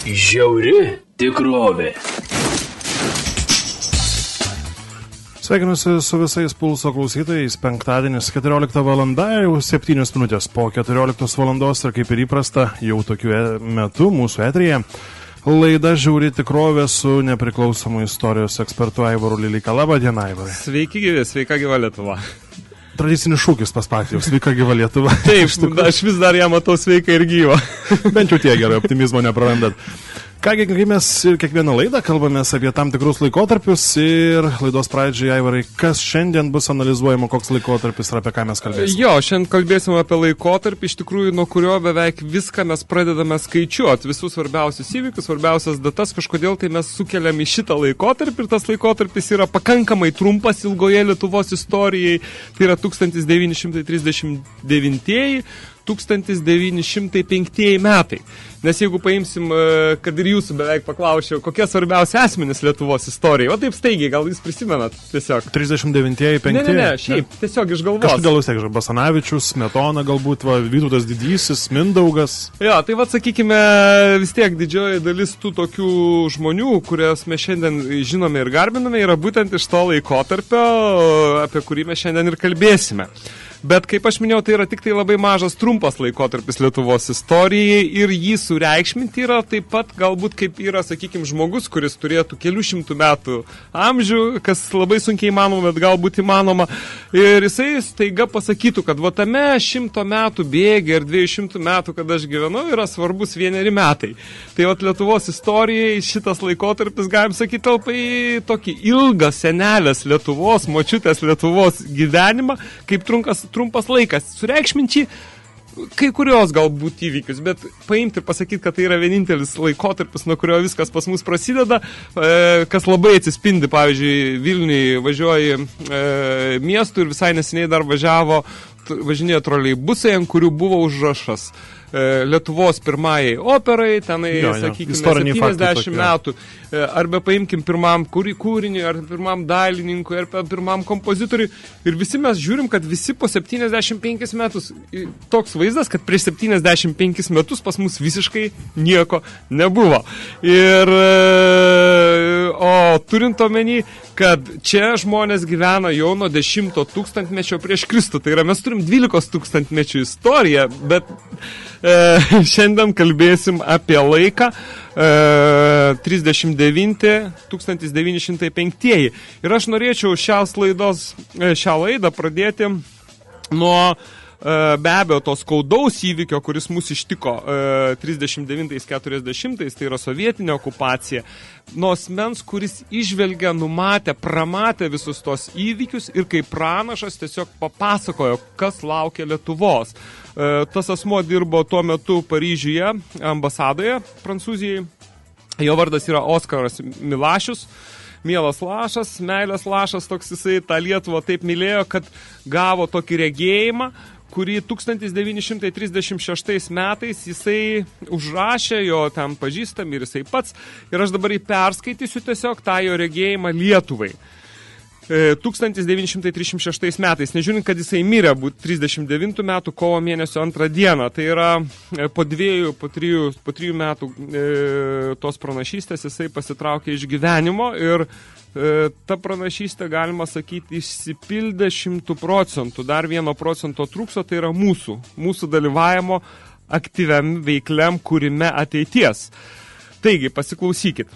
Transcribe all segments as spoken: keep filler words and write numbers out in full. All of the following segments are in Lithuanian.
Žiauri tikrovė. Sveikinuosi su visais Pulso klausytojais. Penktadienis keturiolikta valanda, jau septynios minutės po keturioliktos valandos ir kaip ir įprasta, jau tokiu metu mūsų eteryje laida Žiauri tikrovė su nepriklausomu istorijos ekspertu Aivaru Lilika. Labą dieną, Aivarai. Sveiki gyvi, sveika gyva Lietuva. Tradicinis šūkis pas patį, sveika gyva Lietuva. Taip, aš vis dar ją matau sveika ir gyva. Bent jau tie gerai, optimizmo neprarandat. Kągi, kai mes ir kiekvieną laidą kalbamės apie tam tikrus laikotarpius ir laidos pradžiai, Aivarai, kas šiandien bus analizuojama, koks laikotarpis ir apie ką mes kalbėsime? Jo, šiandien kalbėsime apie laikotarpį, iš tikrųjų, nuo kurio beveik viską mes pradedame skaičiuoti, visus svarbiausius įvykius, svarbiausias datas, kažkodėl tai mes sukeliam į šitą laikotarpį ir tas laikotarpis yra pakankamai trumpas ilgoje Lietuvos istorijai, tai yra tūkstantis devyni šimtai trisdešimt devintieji tūkstantis devyni šimtai penktieji metai. Nes jeigu paimsim, kad ir jūsų beveik paklausiau, kokie svarbiausi asmenys Lietuvos istorijai, o taip staigiai, gal jūs prisimenat tiesiog? trisdešimt devintieji, penktieji? Ne, ne, ne, šiaip, ne? Tiesiog iš galvos. Kažkodėl jūs tiek, Basanavičius, Smetona, galbūt va, Vytautas Didysis, Mindaugas. Jo, tai va, sakykime, vis tiek didžioji dalis tų tokių žmonių, kurias mes šiandien žinome ir garbiname, yra būtent iš to laikotarpio, apie kurį mes šiandien ir kalbėsime. Bet, kaip aš minėjau, tai yra tik tai labai mažas, trumpas laikotarpis Lietuvos istorijai ir jį sureikšminti yra taip pat galbūt kaip yra, sakykime, žmogus, kuris turėtų kelių šimtų metų amžių, kas labai sunkiai įmanoma, bet galbūt įmanoma. Ir jisai staiga pasakytų, kad va tame šimto metų bėgi ir dviejų šimtų metų, kad aš gyvenau, yra svarbus vieneri metai. Tai va Lietuvos istorijai šitas laikotarpis, galim sakyti, talpa į tokį ilgą senelės Lietuvos, močiutės Lietuvos gyvenimą, kaip trunkas trumpas laikas, sureikšminčiai kai kurios galbūt įvykius, bet paimti ir pasakyti, kad tai yra vienintelis laikotarpis, nuo kurio viskas pas mus prasideda, kas labai atsispindi, pavyzdžiui, Vilniui važiuoji miestų ir visai neseniai dar važiavo, važinėjo troleibusai, ant kurių buvo užrašas Lietuvos pirmajai operai, tenai, jo, sakykime, septyniasdešimt metų, arba paimkim pirmam kūriniui, ar pirmam dailininkui, ar pirmam kompozitoriui, ir visi mes žiūrim, kad visi po septyniasdešimt penkis metus, toks vaizdas, kad prieš septyniasdešimt penkis metus pas mus visiškai nieko nebuvo. Ir, o turint omeny, kad čia žmonės gyvena jau nuo dešimto tūkstantmečio prieš Kristų, tai yra mes turim dvylikos tūkstantmečių istoriją, bet e, šiandien kalbėsim apie laiką e, trisdešimt devinti tūkstantis devyni šimtai penktieji. Ir aš norėčiau šios laidos, šią laidą pradėti nuo be abejo to skaudaus įvykio, kuris mus ištiko trisdešimt devintais keturiasdešimtais, tai yra sovietinė okupacija, nuo asmens, kuris išvelgia, numatė, pramatė visus tos įvykius ir kaip pranašas tiesiog papasakojo, kas laukia Lietuvos. Tas asmuo dirbo tuo metu Paryžiuje, ambasadoje Prancūzijai. Jo vardas yra Oskaras Milašius. Mielas lašas, meilės lašas, toks jisai tą Lietuvą taip mylėjo, kad gavo tokį regėjimą, kurį tūkstantis devyni šimtai trisdešimt šeštais metais jisai užrašė, jo ten pažįstami ir jisai pats. Ir aš dabar jį perskaitysiu tiesiog tą jo regėjimą Lietuvai. tūkstantis devyni šimtai trisdešimt šeštais metais, nežiūrint, kad jisai mirė būt trisdešimt devintų metų kovo mėnesio antrą dieną. Tai yra po dviejų, po trijų, po trijų metų e, tos pranašystės jisai pasitraukė iš gyvenimo ir e, ta pranašystė, galima sakyti, išsipildė šimtų procentų. Dar vieno procento trūkso, tai yra mūsų, mūsų dalyvavimo aktyviam veikliam kūrime ateities. Taigi, pasiklausykit.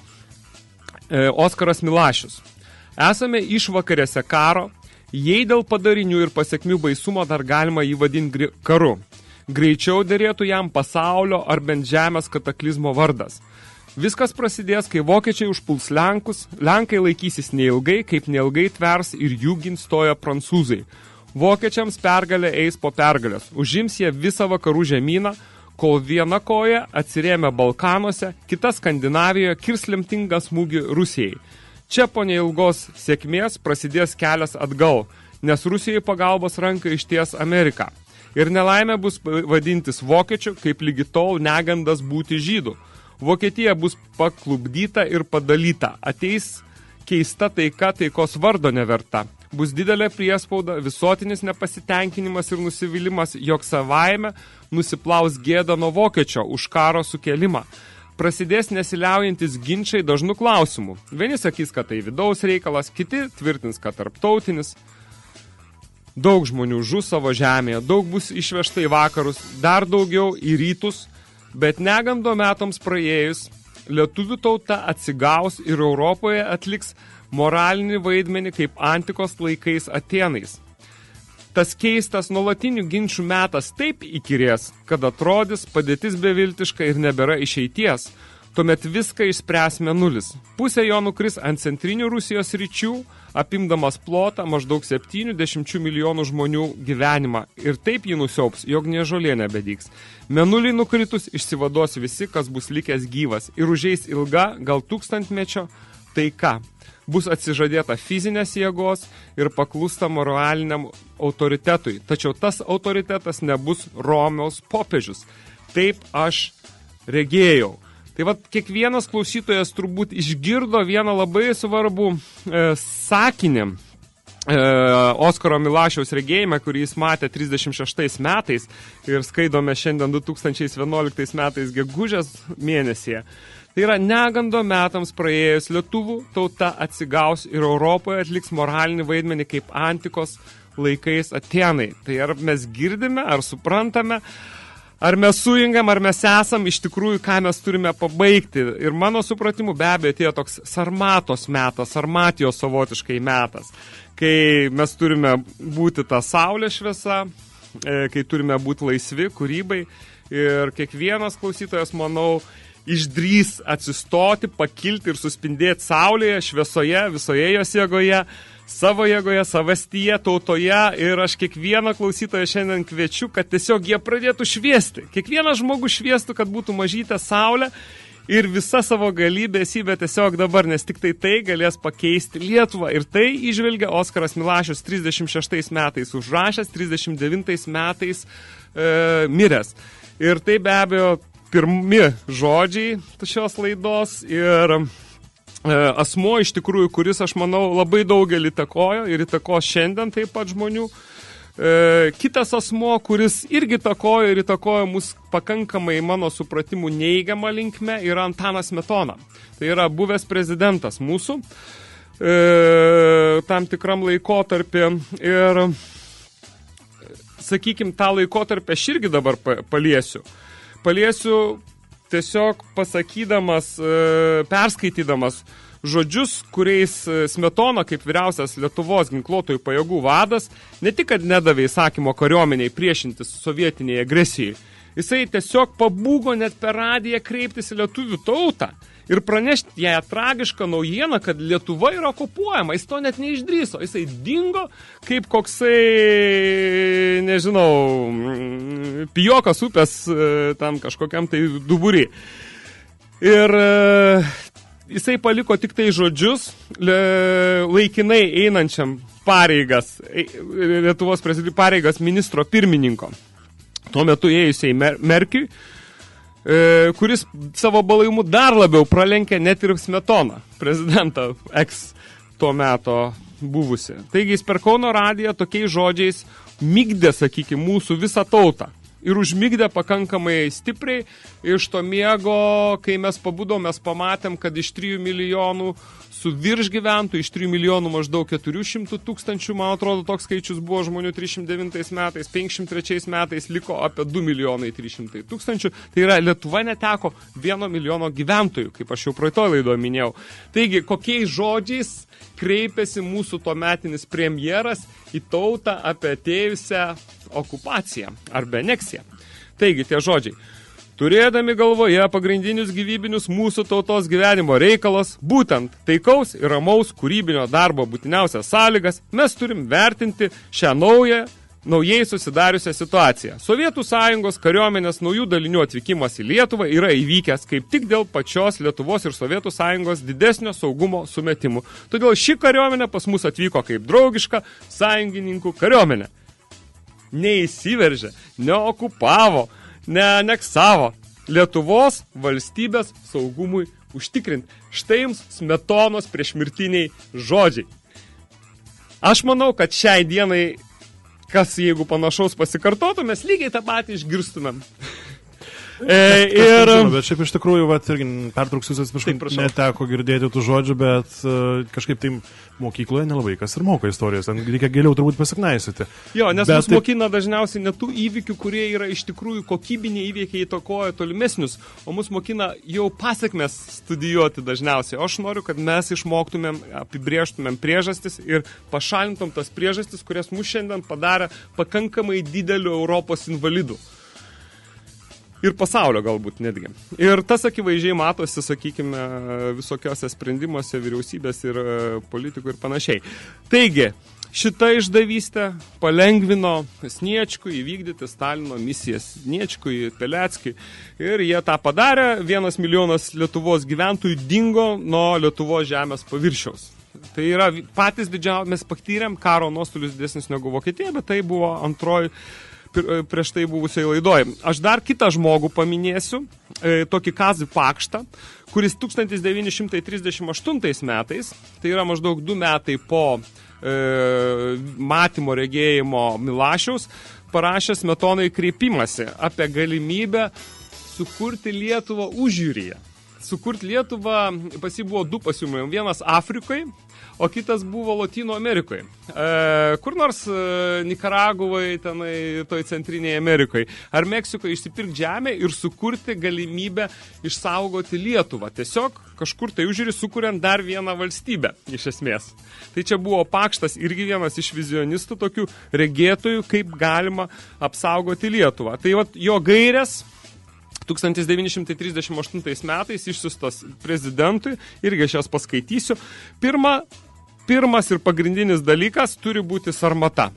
E, Oskaras Milašius. Esame išvakarėse karo, jei dėl padarinių ir pasiekmių baisumo dar galima jį vadinti karu. Greičiau derėtų jam pasaulio ar bent žemės kataklizmo vardas. Viskas prasidės, kai vokiečiai užpuls Lenkus, Lenkai laikysis neilgai, kaip neilgai tvers ir jų gins stoja prancūzai. Vokiečiams pergalė eis po pergalės, užims jie visą vakarų žemyną, kol viena koja atsirėmė Balkanuose, kita Skandinavijoje kirs lemtingą smūgį Rusijai. Čia po neilgos sėkmės prasidės kelias atgal, nes Rusijai pagalbos ranką išties Amerika. Ir nelaimė bus vadintis vokiečių, kaip lygi tol negandas būti žydų. Vokietija bus paklubdyta ir padalyta. Ateis keista taika, taikos vardo neverta. Bus didelė priespauda, visuotinis nepasitenkinimas ir nusivylimas, jog savaime nusiplaus gėda nuo vokiečio už karo sukelimą. prasidės nesiliaujantis ginčiai dažnų klausimų. Vieni sakys, kad tai vidaus reikalas, kiti tvirtins, kad tarptautinis. Daug žmonių žus savo žemėje, daug bus išvežta į vakarus, dar daugiau į rytus, bet negando metams praėjus, lietuvių tauta atsigaus ir Europoje atliks moralinį vaidmenį kaip antikos laikais Atėnais. Tas keistas nuolatinių ginčių metas taip įkirės, kad atrodys padėtis beviltiška ir nebėra išeities. Tuomet viską išspręs mėnulis. Pusė jo nukris ant centrinių Rusijos ryčių, apimdamas plotą maždaug septyniasdešimt milijonų žmonių gyvenimą. Ir taip jį nusiaups, jog nė žolė nebedyks. Mėnuliai nukritus išsivados visi, kas bus likęs gyvas. Ir užeis ilga, gal tūkstantmečio taika. Bus atsižadėta fizinės jėgos ir paklusta moraliniam autoritetui. Tačiau tas autoritetas nebus Romos popiežius. Taip aš regėjau. Tai vat kiekvienas klausytojas turbūt išgirdo vieną labai svarbų e, sakinį e, Oskaro Milašiaus regėjimą, kurį jis matė trisdešimt šeštais metais ir skaidome šiandien du tūkstančiai vienuoliktais metais gegužės mėnesyje. Tai yra negando metams praėjus lietuvų tauta atsigaus ir Europoje atliks moralinį vaidmenį kaip antikos laikais Atėnai. Tai ar mes girdime, ar suprantame, ar mes sujungam, ar mes esam iš tikrųjų, ką mes turime pabaigti. Ir mano supratimu be abejo atėjo toks sarmatos metas, sarmatijos savotiškai metas, kai mes turime būti tą saulės šviesa, kai turime būti laisvi kūrybai ir kiekvienas klausytojas, manau, išdrys atsistoti, pakilti ir suspindėti saulėje, šviesoje, visoje jos jėgoje, savo jėgoje, savastyje, tautoje ir aš kiekvieną klausytoją šiandien kviečiu, kad tiesiog jie pradėtų šviesti. Kiekvienas žmogus šviestų, kad būtų mažytė saulė ir visa savo galybė esybė tiesiog dabar, nes tik tai tai galės pakeisti Lietuvą. Ir tai įžvelgia Oskaras Milašius trisdešimt šeštais metais užrašęs, trisdešimt devintais metais e, miręs. Ir tai be abejo pirmi žodžiai šios laidos ir e, asmuo iš tikrųjų, kuris, aš manau, labai daugelį įtakojo ir įtako šiandien taip pat žmonių. E, kitas asmuo, kuris irgi įtakojo ir įtakojo mus pakankamai, mano supratimų, neigiamą linkme, yra Antanas Smetona. Tai yra buvęs prezidentas mūsų e, tam tikram laikotarpį ir, sakykim, tą laikotarpį aš irgi dabar paliesiu. Paliesiu tiesiog pasakydamas, perskaitydamas žodžius, kuriais Smetona, kaip vyriausias Lietuvos ginkluotojų pajėgų vadas, ne tik, kad nedavė įsakymo kariuomeniai priešintis sovietiniai agresijai, jisai tiesiog pabūgo net per radiją kreiptis į lietuvių tautą ir pranešti ją tragišką naujieną, kad Lietuva yra okupuojama. Jis to net neišdrįso. Jisai dingo kaip koksai, nežinau, pijokas upės tam kažkokiam tai duburį. Ir jisai paliko tik tai žodžius laikinai einančiam pareigas, Lietuvos prezidentui pareigas ministro pirmininko. Tuo metu ėjusiai Merkiui, kuris savo balaimu dar labiau pralenkė net ir Smetoną, prezidentą eks tuo meto buvusi. Taigi jis per Kauno radiją tokiais žodžiais migdė, sakykime, mūsų visą tautą. Ir užmigdė pakankamai stipriai. Iš to miego, kai mes pabudom, mes pamatėm, kad iš trijų milijonų su virš gyventų, iš trijų milijonų maždaug keturių šimtų tūkstančių, man atrodo, toks skaičius buvo žmonių trisdešimt devintais metais, penkiasdešimt trečiais metais liko apie du milijonai trys šimtai tūkstančių. Tai yra, Lietuva neteko vieno milijono gyventojų, kaip aš jau praeitoj laidoje minėjau. Taigi, kokiais žodžiais kreipėsi mūsų tuometinis premjeras į tautą apie atėjusią okupaciją arba aneksiją. Taigi, tie žodžiai. Turėdami galvoje pagrindinius gyvybinius mūsų tautos gyvenimo reikalas, būtent taikaus ir ramaus kūrybinio darbo būtiniausias sąlygas, mes turim vertinti šią naują, naujai susidariusią situaciją. Sovietų sąjungos kariuomenės naujų dalinių atvykimas į Lietuvą yra įvykęs kaip tik dėl pačios Lietuvos ir Sovietų sąjungos didesnio saugumo sumetimų. Todėl ši kariuomenė pas mus atvyko kaip draugiška sąjungininkų kariuomenė. Neįsiveržė, neokupavo, neaneksavo. Lietuvos valstybės saugumui užtikrinti. Štai jums Smetonos priešmirtiniai žodžiai. Aš manau, kad šiai dienai, kas jeigu panašaus pasikartotų, mes lygiai tą patį išgirstumėm. E, ir... Žinau, bet šiaip iš tikrųjų, vat, irgi pertrauksiu, atsiprašau, neteko girdėti tų žodžių, bet uh, kažkaip tai mokykloje nelabai kas ir moka istorijos, ten reikia giliau turbūt pasiknaisyti. Jo, nes bet mus taip... mokina dažniausiai ne tų įvykių, kurie yra iš tikrųjų kokybiniai įvykiai įtakoja tolimesnius, o mus mokina jau pasiekmes studijuoti dažniausiai. O aš noriu, kad mes išmoktumėm, apibrėžtumėm priežastis ir pašalintum tas priežastis, kurias mus šiandien padarė pakankamai didelių Europos invalidų. Ir pasaulio galbūt netgi. Ir tas akivaizdžiai matosi, sakykime, visokiose sprendimuose vyriausybės ir politikų ir panašiai. Taigi, šita išdavystė palengvino Sniečkui įvykdyti Stalino misiją Sniečkui, Peleckiui. Ir jie tą padarė, vienas milijonas Lietuvos gyventojų dingo nuo Lietuvos žemės paviršiaus. Tai yra patys didžiausias, mes patyrėm karo nuostolius didesnis negu Vokietija, bet tai buvo antroji prieš tai buvusiai laidoj. Aš dar kitą žmogų paminėsiu, e, tokį Kazį Pakštą, kuris tūkstantis devyni šimtai trisdešimt aštuntais metais, tai yra maždaug du metai po e, matymo regėjimo Milašiaus, parašė Smetonai kreipimąsi apie galimybę sukurti Lietuvą užjūryje. Sukurti Lietuvą, pas jį buvo du pasiūlymai, vienas Afrikai, o kitas buvo Lotynų Amerikoje. E, kur nors e, Nikaraguvai, tenai, toj centrinėje Amerikoje. Ar Meksikoje išsipirkti žemę ir sukurti galimybę išsaugoti Lietuvą. Tiesiog kažkur tai užžiūrį sukuriant dar vieną valstybę, iš esmės. Tai čia buvo Pakštas irgi vienas iš vizionistų, tokių regėtojų, kaip galima apsaugoti Lietuvą. Tai vat, jo gairės tūkstantis devyni šimtai trisdešimt aštuntais metais išsiustos prezidentui, irgi aš jas paskaitysiu. Pirma, pirmas ir pagrindinis dalykas turi būti sarmata.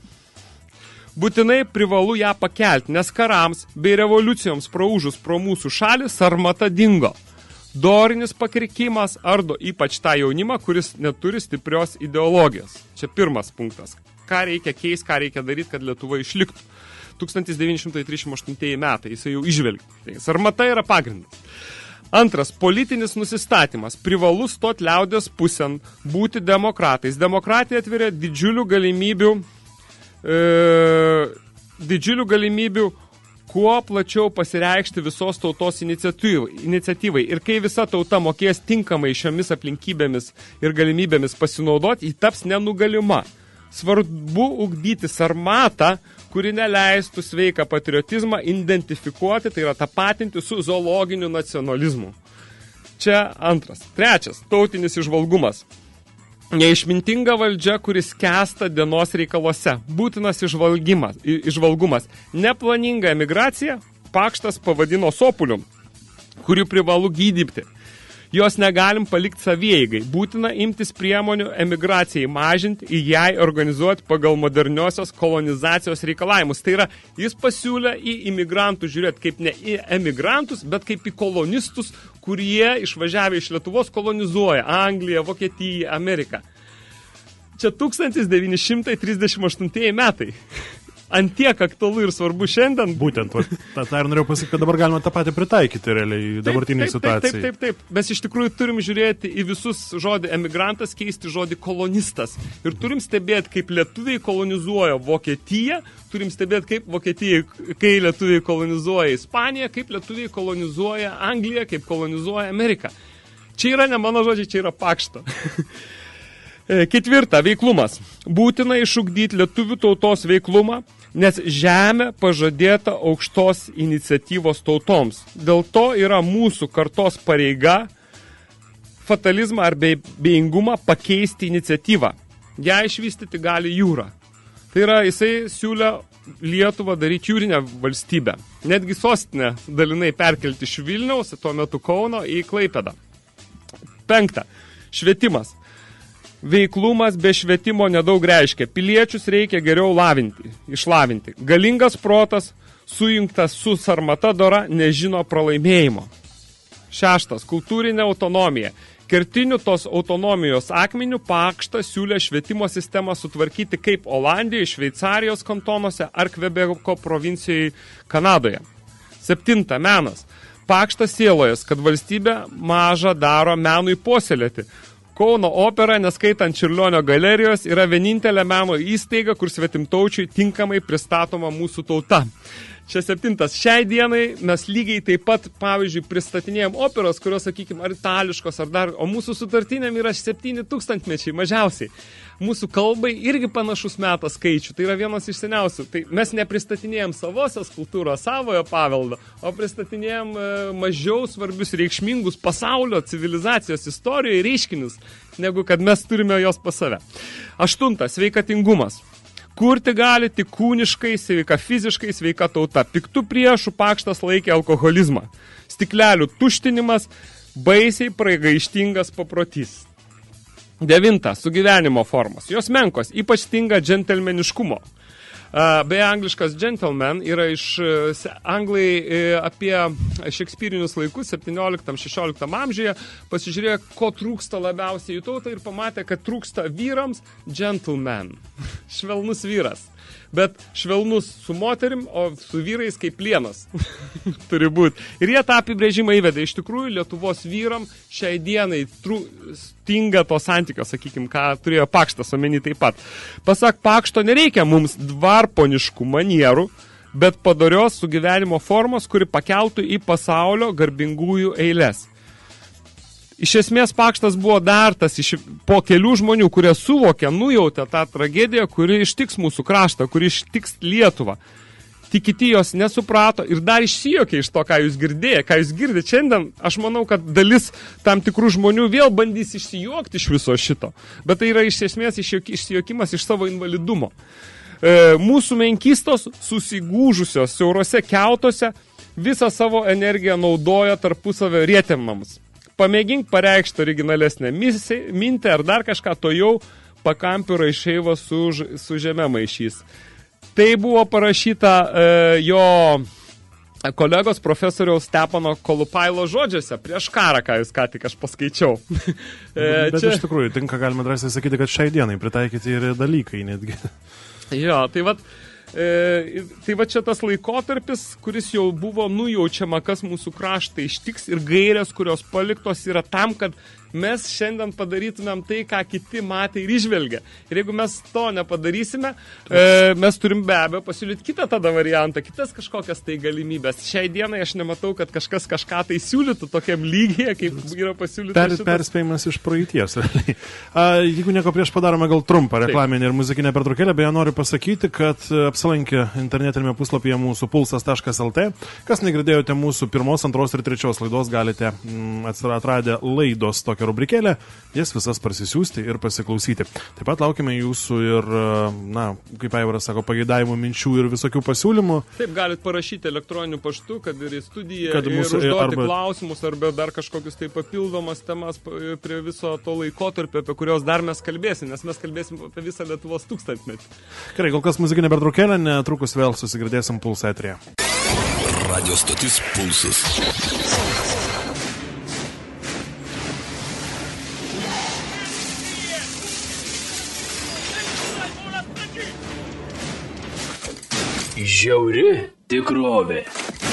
Būtinai privalu ją pakelti, nes karams bei revoliucijoms praūžus pro mūsų šalį sarmata dingo. Dorinis pakrikimas ardo ypač tą jaunimą, kuris neturi stiprios ideologijos. Čia pirmas punktas. Ką reikia keisti, ką reikia daryti, kad Lietuva išliktų. tūkstantis devyni šimtai trisdešimt aštuntieji metai, jisai jau išvelgia. Tai sarmata yra pagrindas. Antras, politinis nusistatymas. Privalu stot liaudės pusėn, būti demokratais. Demokratija atveria didžiulių galimybių, e, didžiulių galimybių kuo plačiau pasireikšti visos tautos iniciatyvai. Ir kai visa tauta mokės tinkamai šiomis aplinkybėmis ir galimybėmis pasinaudoti, ji taps nenugalima. Svarbu ugdyti sarmatą, kuri neleistų sveiką patriotizmą identifikuoti, tai yra tapatinti su zoologiniu nacionalizmu. Čia antras. Trečias, tautinis išvalgumas. Neišmintinga valdžia, kuris skęsta dienos reikaluose. Būtinas išvalgimas, išvalgumas. Neplaninga emigracija Pakštas pavadino sopuliu, kurį privalu gydyti. Jos negalim palikti savieigai. Būtina imtis priemonių emigracijai mažinti ir jai organizuoti pagal moderniosios kolonizacijos reikalavimus. Tai yra, jis pasiūlė į imigrantų žiūrėti kaip ne į emigrantus, bet kaip į kolonistus, kurie išvažiavę iš Lietuvos kolonizuoja Angliją, Vokietiją, Ameriką. Čia tūkstantis devyni šimtai trisdešimt aštuntieji metai. Antiek aktualu ir svarbu šiandien. Būtent, va, tą, tą ir norėjau pasakyti, kad dabar galima tą patį pritaikyti realiai dabartiniai taip, taip, situacijai. Taip, taip, taip, taip. Mes iš tikrųjų turim žiūrėti į visus žodį emigrantas, keisti žodį kolonistas. Ir turim stebėti, kaip lietuviai kolonizuoja Vokietiją, turim stebėti, kaip Vokietijai, kai lietuviai kolonizuoja Ispaniją, kaip lietuviai kolonizuoja Angliją, kaip kolonizuoja Ameriką. Čia yra ne mano žodžiai, čia yra Pakšto. Ketvirta, veiklumas. Būtina išugdyti lietuvių tautos veiklumą, nes žemė pažadėta aukštos iniciatyvos tautoms. Dėl to yra mūsų kartos pareiga fatalizmą ar bejingumą pakeisti iniciatyvą. Ją išvystyti gali jūra. Tai yra, jisai siūlė Lietuvą daryti jūrinę valstybę. Netgi sostinę dalinai perkelti iš Vilniaus, tuo metu Kauno, į Klaipėdą. Penkta, švietimas. Veiklumas be švietimo nedaug reiškia. Piliečius reikia geriau lavinti, išlavinti. Galingas protas, sujungtas su sarmata dora, nežino pralaimėjimo. Šeštas, kultūrinė autonomija. Kertinių tos autonomijos akmenių Pakštas siūlė švietimo sistemą sutvarkyti kaip Olandijoje, Šveicarijos kantonuose ar Kvebeko provincijoje Kanadoje. Septinta, menas. Pakštas sielojas, kad valstybė maža daro menui puoselėti. Kauno opera, neskaitant Čiurlionio galerijos, yra vienintelė meno įstaiga, kur svetimtaučiui tinkamai pristatoma mūsų tauta. septintas. Šiai dienai mes lygiai taip pat, pavyzdžiui, pristatinėjom operos, kurios, sakykime, ar itališkos, ar dar, o mūsų sutartinėm yra septyni tūkstantmečiai mažiausiai. Mūsų kalbai irgi panašus metas skaičių, tai yra vienas iš seniausių. Tai mes nepristatinėjom savosios kultūros, savojo paveldo, o pristatinėjom e, mažiau svarbius reikšmingus pasaulio civilizacijos istorijoje reiškinius, negu kad mes turime jos pas save. Aštuntas, sveikatingumas. Kurti gali tik kūniškai, sveika fiziškai, sveika tauta. Piktų priešų pakštas laikė alkoholizmą. Stiklelių tuštinimas, baisiai praigaištingas paprotys. Devinta, sugyvenimo formos. Jos menkos, ypač stinga džentelmeniškumo. Beje, angliškas gentleman yra iš Anglai apie šekspyrinius laikus, septynioliktam šešioliktam amžiuje, pasižiūrėjo, ko trūksta labiausiai jų tautą ir pamatė, kad trūksta vyrams gentleman, švelnus vyras. Bet švelnus su moterim, o su vyrais kaip plienas turi būti. Ir jie tą apibrėžimą įvedė. Iš tikrųjų, Lietuvos vyram šiai dienai tru, stinga to santykio, sakykim, ką turėjo Pakštas omeny taip pat. Pasak Pakšto, nereikia mums dvarponiškų manierų, bet padorios sugyvenimo formos, kuri pakeltų į pasaulio garbingųjų eiles. Iš esmės, Pakštas buvo dar tas iš, po kelių žmonių, kurie suvokė, nujautė tą tragediją, kuri ištiks mūsų kraštą, kuri ištiks Lietuvą. Tik kiti jos nesuprato ir dar išsijokė iš to, ką jūs girdėjote, ką jūs girdite. Šiandien aš manau, kad dalis tam tikrų žmonių vėl bandys išsijokti iš viso šito. Bet tai yra iš esmės išsijokimas iš savo invalidumo. E, mūsų menkystos susigūžusios siaurose kiautose visą savo energiją naudoja tarpusavio rietemams. Pamėgink pareikšti originalesnę mintį ar dar kažką, to jau pakampių raišeiva su, su žeme maišys. Tai buvo parašyta e, jo kolegos profesoriaus Stepano Kolupailo žodžiuose prieš karą, ką jūs ką tik aš paskaičiau. e, Bet čia... iš tikrųjų, tinka galima drąsiai sakyti, kad šiai dienai pritaikyti ir dalykai netgi. Jo, tai vat... E, tai va čia tas laikotarpis, kuris jau buvo nujaučiama, kas mūsų kraštai ištiks ir gairės, kurios paliktos yra tam, kad mes šiandien padarytumėm tai, ką kiti matė ir išvelgia. Ir jeigu mes to nepadarysime, e, mes turim be abejo pasiūlyti kitą tada variantą, kitas kažkokias tai galimybės. Šiai dienai aš nematau, kad kažkas kažką tai siūlytų tokiam lygyje, kaip yra pasiūlyta per, šitas. Perspėjimas iš praeities. A, jeigu nieko prieš padarome gal trumpą reklaminę ir muzikinę pertraukėlę, beje, noriu pasakyti, kad apsilankė internetinėme puslapyje mūsų pulsas taškas el tė. Kas negirdėjote mūsų pirmos, antros ir trečios laidos, galite mm, atradę laidos tokią rubrikėlę, jas visas parsisiųsti ir pasiklausyti. Taip pat laukime jūsų ir, na, kaip Aivaras sako, pageidavimų, minčių ir visokių pasiūlymų. Taip, galit parašyti elektroniniu paštu, kad ir į studiją, kad ir mūsų, užduoti arba... klausimus, arba dar kažkokius tai papildomas temas prie viso to laikotarpio, apie kurios dar mes kalbėsim, nes mes kalbėsim apie visą Lietuvos tūkstantmetį. Gerai, kol kas muzikinė pertraukėlė, netrukus vėl susigirdėsim Pulso eteryje. Radio stotis Pulsas. Žiauri tikrovė.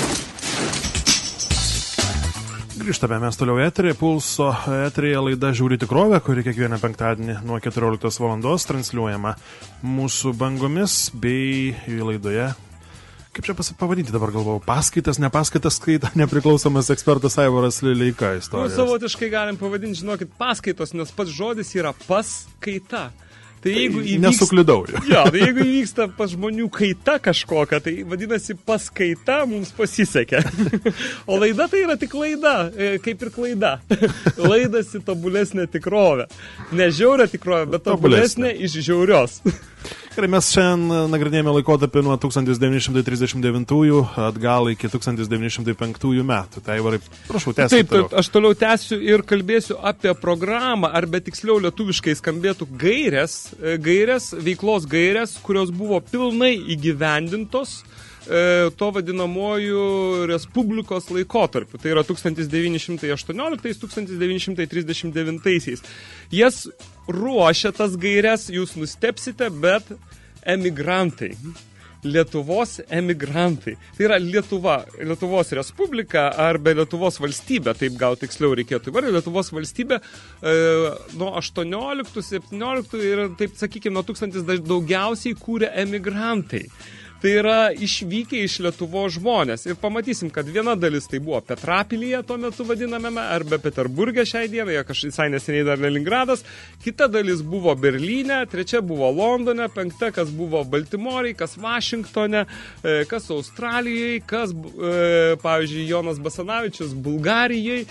Grįžtame mes toliau eterį, Pulso eterėje laida Žiauri tikrovė, kuri kiekvieną penktadienį nuo keturioliktos valandos transliuojama mūsų bangomis bei laidoje. Kaip čia pavadinti dabar galvojau, paskaitas, nepaskaitas skaita nepriklausomas ekspertas Aivaras Lileika istorijos. Nu, savotiškai galim pavadinti, žinokit, paskaitos, nes pats žodis yra paskaita. Tai jeigu įvyks... Nesuklydau. Jo, tai jeigu įvyksta pas žmonių kaita kažkokia, tai vadinasi paskaita mums pasisekė. O laida tai yra tik laida, kaip ir klaida. Laidasi tobulesnė tikrovė. Ne žiauria tikrovė, bet tobulesnė iš žiaurios. Gerai, mes šiandien nagrinėjame laikotarpį nuo tūkstantis devyni šimtai trisdešimt devintųjų atgal iki tūkstantis devyni šimtai penktųjų metų. Tai Aivarai, prašau, tęsiu. Taip, taip, aš toliau tęsiu ir kalbėsiu apie programą, arba tiksliau lietuviškai skambėtų gairės, gairės, veiklos gairės, kurios buvo pilnai įgyvendintos to vadinamoju Respublikos laikotarpiu. Tai yra tūkstantis devyni šimtai aštuonioliktais - tūkstantis devyni šimtai trisdešimt devintaisiais. Jas ruošia tas gairias, jūs nustepsite, bet emigrantai. Lietuvos emigrantai. Tai yra Lietuva, Lietuvos Respublika arba Lietuvos valstybė, taip gal tiksliau reikėtų įvardyti. Lietuvos valstybė e, nuo aštuonioliktų, septynioliktų ir taip sakykime nuo tūkstantis daugiausiai kūrė emigrantai. tai yra išvykę iš Lietuvos žmonės. Ir pamatysim, kad viena dalis tai buvo Petrapilyje tuo metu vadinamame, arba Peterburge šiai dienai, ja kažkai visai neseniai dar Leningradas, kita dalis buvo Berlyne, trečia buvo Londone, penkta, kas buvo Baltimorei, kas Vašingtone, kas Australijai, kas, pavyzdžiui, Jonas Basanavičius Bulgarijai,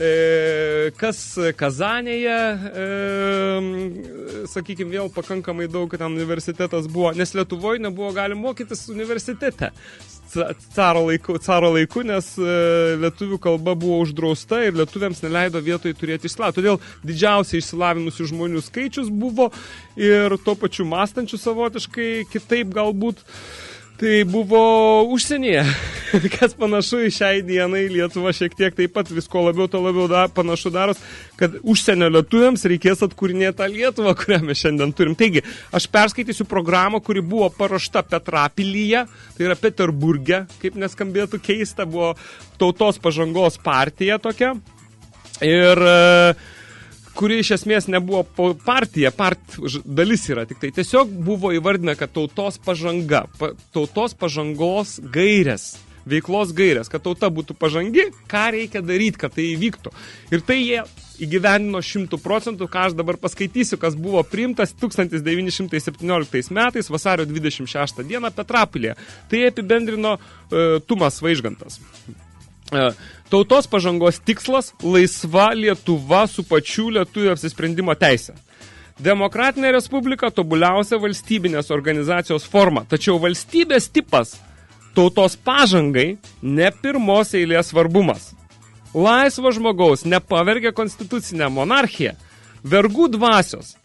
kas Kazanėje, sakykime, vėl pakankamai daug ten universitetas buvo, nes Lietuvoje nebuvo galima mokytis universitete caro laiku, caro laiku, nes lietuvių kalba buvo uždrausta ir lietuviams neleido vietoje turėti išsilavinimą. Todėl didžiausiai išsilavinusių žmonių skaičius buvo ir tuo pačiu mąstančių savotiškai kitaip galbūt. Tai buvo užsienyje, kas panašu į šiai dienai Lietuva šiek tiek taip pat visko labiau, to labiau da, panašu daros, kad užsienio lietuviams reikės atkūrinėti tą Lietuvą, kurią mes šiandien turim. Taigi, aš perskaitysiu programą, kuri buvo paruošta Petrapilyje, tai yra Peterburge, kaip neskambėtų keista, buvo Tautos pažangos partija tokia. Ir kuri iš esmės nebuvo partija, part dalis yra, tik tai tiesiog buvo įvardina, kad tautos pažanga, pa, tautos pažangos gairės, veiklos gairės, kad tauta būtų pažangi, ką reikia daryti, kad tai įvyktų. Ir tai jie įgyvendino šimtų procentų, ką aš dabar paskaitysiu, kas buvo priimtas tūkstantis devyni šimtai septynioliktais metais, vasario dvidešimt šeštą dieną Petrapilyje. Tai apibendrino uh, Tumas Vaižgantas. Tautos pažangos tikslas – laisva Lietuva su pačių lietuvių apsisprendimo teise. Demokratinė respublika – tobuliausia valstybinės organizacijos forma, tačiau valstybės tipas – tautos pažangai ne pirmos eilės svarbumas. Laisvo žmogaus nepavergia konstitucinę monarchiją, vergų dvasios,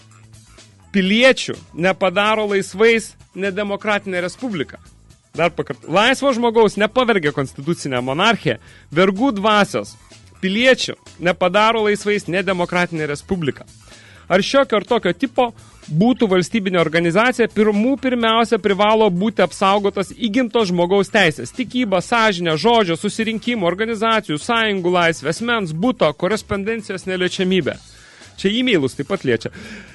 piliečių nepadaro laisvais nedemokratinė respublika. Dar pakart. Laisvo žmogaus nepavergia konstitucinę monarchiją, vergų dvasios, piliečių nepadaro laisvais nedemokratinė respublika. Ar šiokio ar tokio tipo būtų valstybinė organizacija, pirmų pirmiausia privalo būti apsaugotas įgimtos žmogaus teisės, tikyba, sąžinė, žodžio, susirinkimų, organizacijų, sąjungų laisvė, asmens, buto, korespondencijos neliečiamybė. Čia e-mailus taip pat liečia.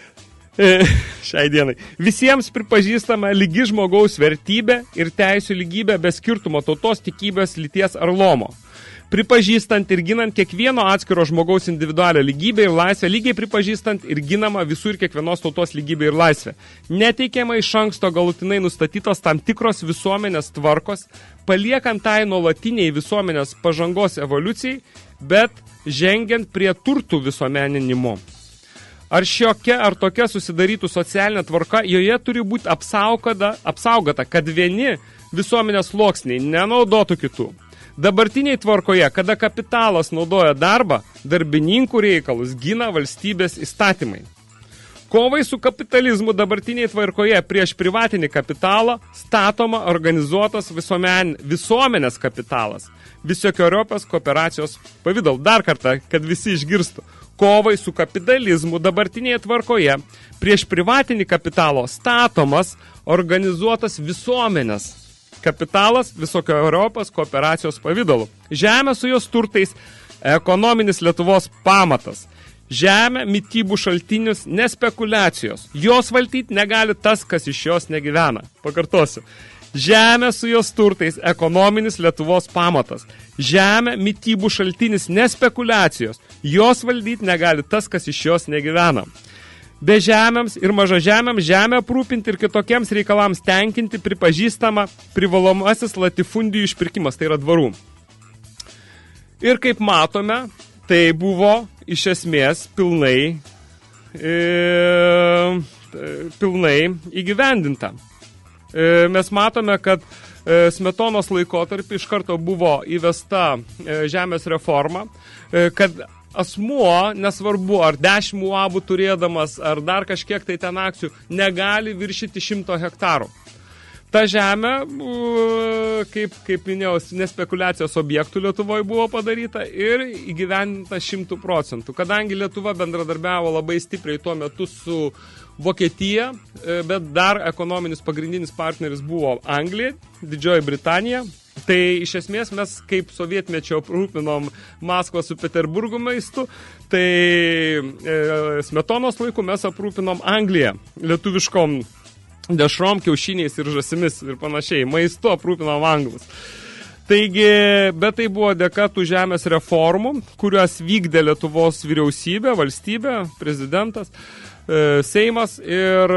Šiai dienai. Visiems pripažįstama lygi žmogaus vertybė ir teisių lygybė be skirtumo tautos, tikybės, lyties ar lomo. Pripažįstant ir ginant kiekvieno atskiro žmogaus individualią lygybę ir laisvę, lygiai pripažįstant ir ginama visų ir kiekvienos tautos lygybė ir laisvė. Neteikiama iš anksto galutinai nustatytos tam tikros visuomenės tvarkos, paliekant tai nuolatiniai visuomenės pažangos evoliucijai, bet žengiant prie turtų visuomeninimo. Ar šiokia ar tokia susidarytų socialinė tvarka, joje turi būti apsaugota, apsaugota, kad vieni visuomenės sluoksniai nenaudotų kitų. Dabartiniai tvarkoje, kada kapitalas naudoja darbą, darbininkų reikalus gina valstybės įstatymai. Kovai su kapitalizmu dabartiniai tvarkoje prieš privatinį kapitalą statoma organizuotas visuomen, visuomenės kapitalas, visokiojopas kooperacijos pavidal. Dar kartą, kad visi išgirstų. Kovai su kapitalizmu dabartinėje tvarkoje prieš privatinį kapitalo statomas organizuotas visuomenės kapitalas visokiojopas kooperacijos pavidalu. Žemė su jos turtais ekonominis Lietuvos pamatas. Žemė mitybų šaltinius nespekulacijos. Jos valdyti negali tas, kas iš jos negyvena. Pakartosiu. Žemė su jos turtais ekonominis Lietuvos pamatas. Žemė mitybų šaltinis nespekulacijos. Jos valdyti negali tas, kas iš jos negyvena. Be žemėms ir mažažemėms žemę aprūpinti ir kitokiems reikalams tenkinti pripažįstama privalomasis latifundijų išpirkimas, tai yra dvarų. Ir kaip matome, tai buvo iš esmės pilnai, e, pilnai įgyvendinta. E, mes matome, kad e, Smetonos laikotarpį iš karto buvo įvesta e, žemės reforma, e, kad asmuo, nesvarbu, ar dešimt uabų turėdamas, ar dar kažkiek tai ten akcijų, negali viršyti šimto hektarų. Ta žemė, kaip, kaip minėjau, nespekulacijos objektų Lietuvoje buvo padaryta ir įgyvendinta šimtų procentų. Kadangi Lietuva bendradarbiavo labai stipriai tuo metu su Vokietija, bet dar ekonominis pagrindinis partneris buvo Anglija, Didžioji Britanija. Tai iš esmės mes kaip sovietmečio aprūpinom Maskvą su Peterburgu maistu, tai e, Smetonos laiku mes aprūpinom Angliją lietuviškom dešrom, kiaušiniais ir žasimis ir panašiai. Maistu aprūpino anglus. Taigi, bet tai buvo dėka tų žemės reformų, kuriuos vykdė Lietuvos vyriausybė, valstybė, prezidentas, Seimas ir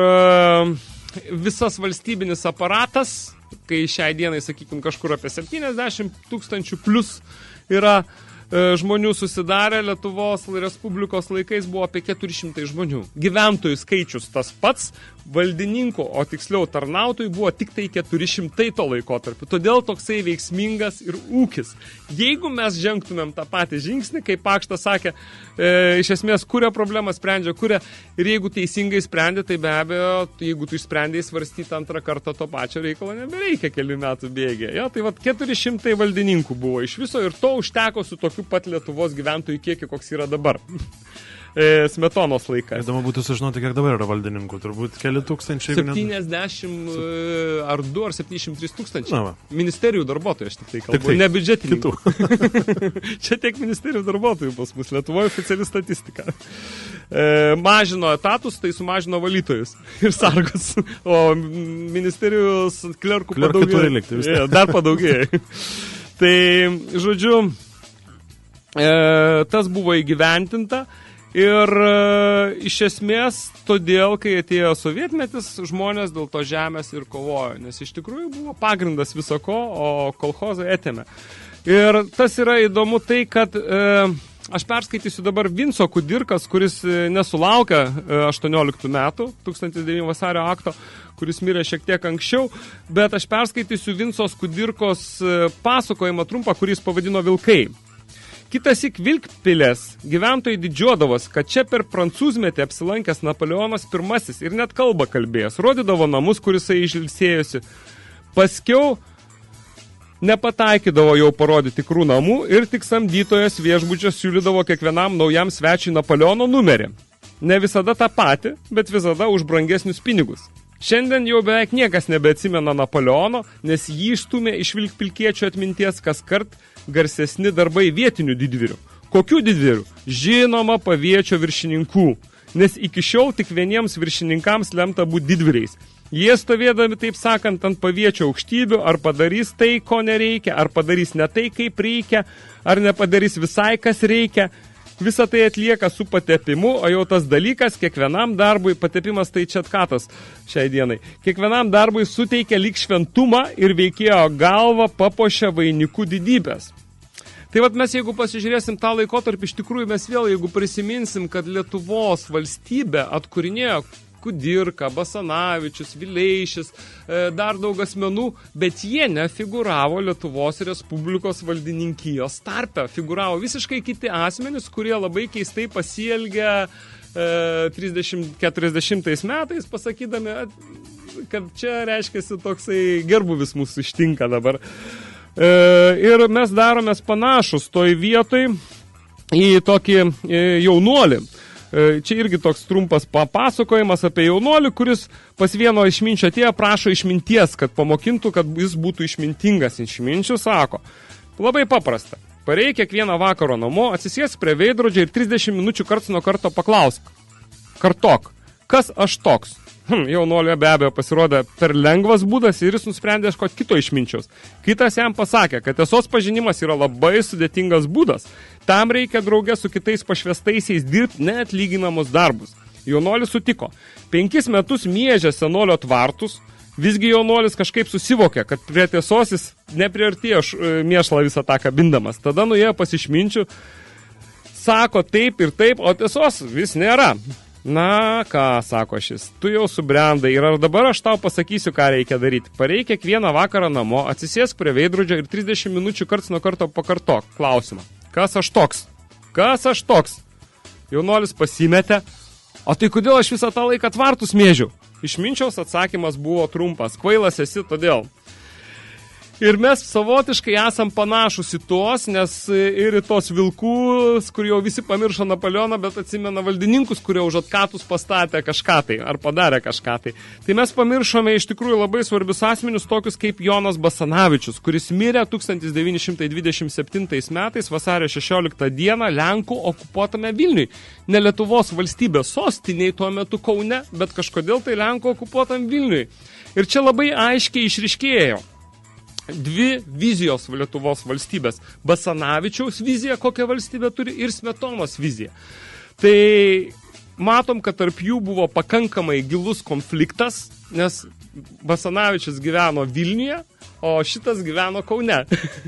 visas valstybinis aparatas, kai šiai dienai, sakykime, kažkur apie septyniasdešimt tūkstančių plus yra žmonių susidarę, Lietuvos Respublikos laikais buvo apie keturi šimtai žmonių. Gyventojų skaičius tas pats, valdininkų, o tiksliau tarnautojų buvo tik tai keturi šimtai to laikotarpiu. Todėl toksai veiksmingas ir ūkis. Jeigu mes žengtumėm tą patį žingsnį, kaip Pakštas sakė, e, iš esmės, kuria problemą sprendžia, kuria, ir jeigu teisingai sprendė, tai be abejo, jeigu tu išsprendėjai svarstyti antrą kartą to pačio reikalo, nebereikia kelių metų bėgė. Ja, tai vat keturi šimtai valdininkų buvo iš viso ir to užteko su tokiu pat Lietuvos gyventojų kiekį, koks yra dabar. Smetonos laikas. Įdomu būtų sužinoti, kiek dabar yra valdininkų. Turbūt keli tūkstančiai. septyniasdešimt ar du ar septyniasdešimt trys tūkstančiai. Na, va. Ministerijų darbuotojų, aš tik tai kalbu. Tik tai. Ne biudžetininkų. Čia tiek ministerijų darbuotojų pas mus. Lietuvoje oficiali statistika. E, mažino etatus, tai sumažino valytojus ir sargus. O ministerijos klerkų Klerkai padaugėjo. turi likti vis. Ja, dar padaugėjo. Tai, žodžiu, e, tas buvo įgyventinta. Ir e, iš esmės, todėl, kai atėjo sovietmetis, žmonės dėl to žemės ir kovojo, nes iš tikrųjų buvo pagrindas visako, o kolchozai atėmė. Ir tas yra įdomu tai, kad e, aš perskaitysiu dabar Vinco Kudirkas, kuris nesulaukia e, aštuonioliktų metų, tūkstantis devyni vasario akto, kuris mirė šiek tiek anksčiau, bet aš perskaitysiu Vincos Kudirkos e, pasakojimą trumpą, kuris pavadino Vilkai. Kitasik Vilkpilės gyventojai didžiuodavos, kad čia per prancūzmetį apsilankęs Napoleonas pirmasis ir net kalbą kalbėjęs, rodydavo namus, kurisai išilsėjusi. Paskiau nepataikydavo jau parodyti tikrų namų ir tik samdytojas viešbučio siūlydavo kiekvienam naujam svečiui Napoleono numerį. Ne visada tą patį, bet visada už brangesnius pinigus. Šiandien jau beveik niekas nebeatsimena Napoleono, nes jį išstumė iš Vilkpilkiečių atminties kas kart garsesni darbai vietinių didvyrių. Kokių didvyrių? Žinoma, paviečio viršininkų, nes iki šiol tik vieniems viršininkams lemta būti didvyriais. Jie stovėdami, taip sakant, ant paviečio aukštybių, ar padarys tai, ko nereikia, ar padarys ne tai, kaip reikia, ar nepadarys visai, kas reikia. Visą tai atlieka su patepimu, o jau tas dalykas kiekvienam darbui, patepimas tai četkatas šiai dienai, kiekvienam darbui suteikia lyg šventumą ir veikėjo galvą papuošia vainikų didybės. Tai vat mes, jeigu pasižiūrėsim tą laikotarpį, iš tikrųjų mes vėl, jeigu prisiminsim, kad Lietuvos valstybė atkūrinėjo Kudirka, Basanavičius, Vileišis, dar daug asmenų, bet jie nefiguravo Lietuvos Respublikos valdininkijos tarpe. Figuravo visiškai kiti asmenys, kurie labai keistai pasielgia trisdešimt keturiasdešimtais metais, pasakydami, kad čia reiškiasi toksai gerbuvis mūsų ištinka dabar. Ir mes daromės panašus toj vietoj į tokį jaunuolį. Čia irgi toks trumpas papasakojimas apie jaunuolį, kuris pas vieno išminčio atėjo, prašo išminties, kad pamokintų, kad jis būtų išmintingas. Išminčių sako, labai paprasta, pareik kiekvieną vakaro namo, atsisės prie veidrodžio ir trisdešimt minučių karts nuo karto paklausk. Kartok, kas aš toks? Hm, jaunuolio be abejo pasirodė per lengvas būdas ir jis nusprendė ieškoti kito išminčiaus. Kitas jam pasakė, kad tiesos pažinimas yra labai sudėtingas būdas. Tam reikia drauge su kitais pašvestaisiais dirbti neatlyginamus darbus. Jaunuolis sutiko. Penkis metus miežė senolio tvartus, visgi jaunuolis kažkaip susivokė, kad prie tiesos jis nepriartėjo mėšlą visą tą kabindamas. Tada nuėjo pas išminčių, sako taip ir taip, o tiesos vis nėra. Na, ką, sako šis, tu jau subrendai ir ar dabar aš tau pasakysiu, ką reikia daryti. Pareik kiekvieną vakarą namo, atsisėsk prie veidrodžio ir trisdešimt minučių karts nuo karto pakartok klausimą. Kas aš toks? Kas aš toks? Jaunuolis pasimetė. O tai kodėl aš visą tą laiką tvartus mėžiau? Išminčiaus atsakymas buvo trumpas. Kvailas esi todėl. Ir mes savotiškai esam panašus į tuos, nes ir į tos vilkus, kur jau visi pamiršo Napoleoną, bet atsimena valdininkus, kurie už atkatus pastatė kažką tai, ar padarė kažką tai. Tai mes pamiršome iš tikrųjų labai svarbius asmenius, tokius kaip Jonas Basanavičius, kuris mirė tūkstantis devyni šimtai dvidešimt septintais metais vasario šešioliktą dieną Lenkų okupuotame Vilniui. Ne Lietuvos valstybės sostiniai tuo metu Kaune, bet kažkodėl tai Lenkų okupuotam Vilniui. Ir čia labai aiškiai išriškėjo dvi vizijos Lietuvos valstybės. Basanavičiaus vizija, kokią valstybę turi, ir Smetonos vizija. Tai matom, kad tarp jų buvo pakankamai gilus konfliktas, nes Basanavičius gyveno Vilniuje, o šitas gyveno Kaune.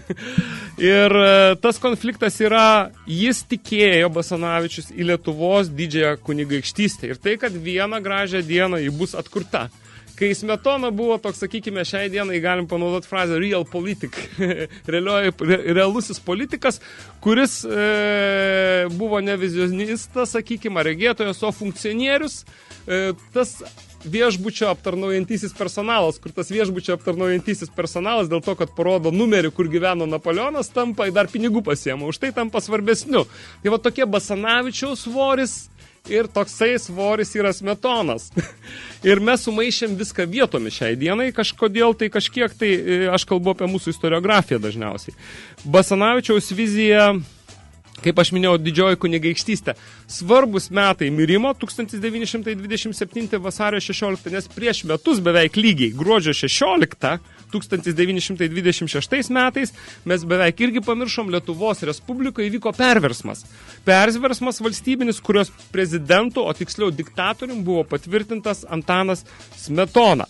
Ir tas konfliktas yra, jis tikėjo Basanavičius į Lietuvos didžiąją kunigaikštystę. Ir tai, kad vieną gražią dieną ji bus atkurta. Kai Smetona buvo toks, sakykime, šiai dienai galim panaudoti frazę real politic, Realioji, realusis politikas, kuris e, buvo ne vizionistas, sakykime, regėtojas, o funkcionierius, e, tas viešbučio aptarnaujantysis personalas, kur tas viešbučio aptarnaujantysis personalas dėl to, kad parodo numerį, kur gyveno Napoleonas, tampa ir dar pinigų pasiema, už tai tampa svarbesniu. Tai va tokie Basanavičiaus svoris ir toksai svoris yra Smetonas. Ir mes sumaišėm viską vietomis šiai dienai, kažkodėl tai kažkiek tai, aš kalbu apie mūsų istoriografiją dažniausiai. Basanavičiaus vizija, kaip aš minėjau, didžioji kunigaikštystė. Svarbus metai mirimo, tūkstantis devyni šimtai dvidešimt septinti vasario šešioliktą, nes prieš metus beveik lygiai, gruodžio šešioliktą, tūkstantis devyni šimtai dvidešimt šeštais metais, mes beveik irgi pamiršom, Lietuvos Respublikoje įvyko perversmas. Perversmas valstybinis, kurios prezidentu, o tiksliau diktatorium, buvo patvirtintas Antanas Smetona.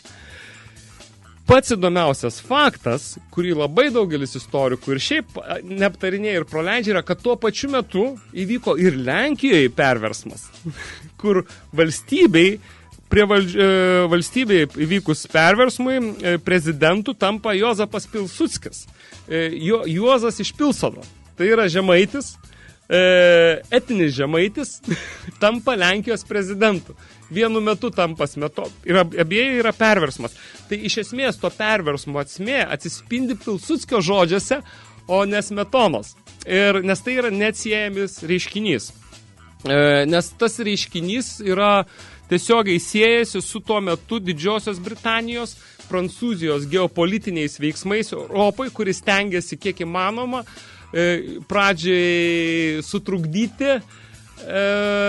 Pats įdomiausias faktas, kurį labai daugelis istorikų ir šiaip neaptarinėja ir praleidžia, yra, kad tuo pačiu metu įvyko ir Lenkijoje perversmas, kur valstybei, prie valdž... valstybei įvykus perversmui prezidentu tampa Jozapas Pilsudskis. Jo, Juozas iš Pilsono. Tai yra žemaitis, etinis žemaitis, tampa Lenkijos prezidentu. Vienu metu tampa Smeto, ir abiejai yra perversmas. Tai iš esmės to perversmo esmė atsispindi Pilsudskio žodžiuose, o ne Smetonos. Ir, nes tai yra neatsiejamis reiškinys. E, nes tas reiškinys yra tiesiogiai siejasi su tuo metu Didžiosios Britanijos, Prancūzijos geopolitiniais veiksmais Europai, kuris tengiasi kiek įmanoma e, pradžiai sutrukdyti e,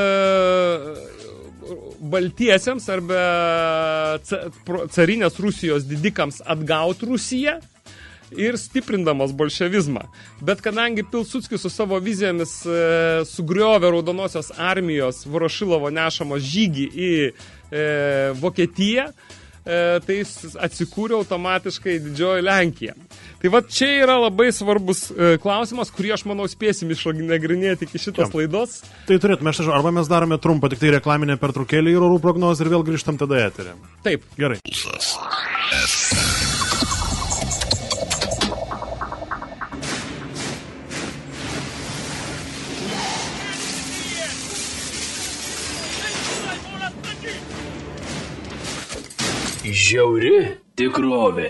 baltiesiems arba carinės Rusijos didikams atgaut Rusiją ir stiprindamas bolševizmą. Bet kadangi Pilsudskis su savo vizijomis e, sugriovė Raudonosios armijos Vorošilovo nešamos žygį į e, Vokietiją, e, tai jis atsikūrė automatiškai Didžioji Lenkija. Tai va čia yra labai svarbus e, klausimas, kurį aš manau spėsim išnagrinėti iki šitos ja. laidos. Tai turėtume, aš nežinau, arba mes darome trumpą, tik tai reklaminę pertraukėlę ir orų prognozę ir vėl grįžtam tada eterį. Taip. Gerai. Žiauri tikrovė.